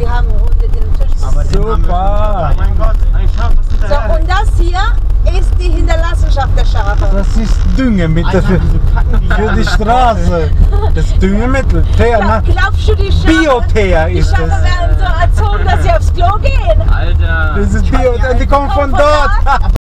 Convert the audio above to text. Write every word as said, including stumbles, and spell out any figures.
die haben unter den Tisch. Aber super! Oh mein Gott, ein Schaf, was ist So, da? und das hier ist die Hinterlassenschaft der Schafe. Das ist Düngemittel für, Wieso kacken die für die Straße. Das ist Düngemittel. Teer, Glaub, ne? glaubst du, die Schafe, Bioteer die ist Schafe das. werden so erzogen, dass sie aufs Klo gehen? Alter! Das ist Bio, die kommen von dort.